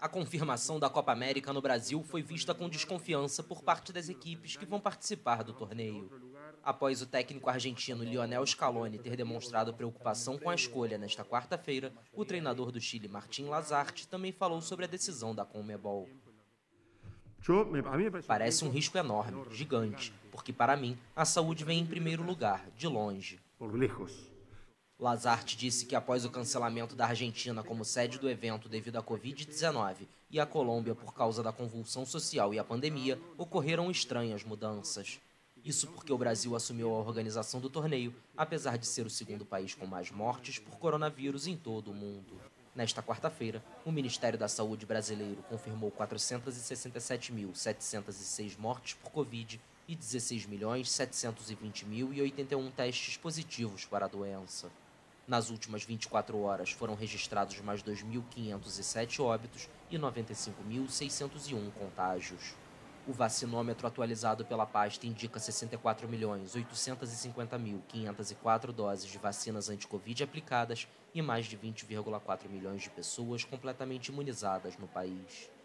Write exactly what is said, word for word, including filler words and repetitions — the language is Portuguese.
A confirmação da Copa América no Brasil foi vista com desconfiança por parte das equipes que vão participar do torneio. Após o técnico argentino Lionel Scaloni ter demonstrado preocupação com a escolha nesta quarta-feira, o treinador do Chile, Martín Lazarte, também falou sobre a decisão da Conmebol. Parece um risco enorme, gigante, porque para mim a saúde vem em primeiro lugar, de longe. Lazarte disse que após o cancelamento da Argentina como sede do evento devido à covid dezenove e a Colômbia por causa da convulsão social e a pandemia, ocorreram estranhas mudanças. Isso porque o Brasil assumiu a organização do torneio, apesar de ser o segundo país com mais mortes por coronavírus em todo o mundo. Nesta quarta-feira, o Ministério da Saúde brasileiro confirmou quatrocentos e sessenta e sete mil, setecentos e seis mortes por Covid e dezesseis milhões, setecentos e vinte mil e oitenta e um testes positivos para a doença. Nas últimas vinte e quatro horas foram registrados mais dois mil quinhentos e sete óbitos e noventa e cinco mil, seiscentos e um contágios. O vacinômetro atualizado pela pasta indica sessenta e quatro milhões, oitocentos e cinquenta mil, quinhentos e quatro doses de vacinas anti-Covid aplicadas e mais de vinte vírgula quatro milhões de pessoas completamente imunizadas no país.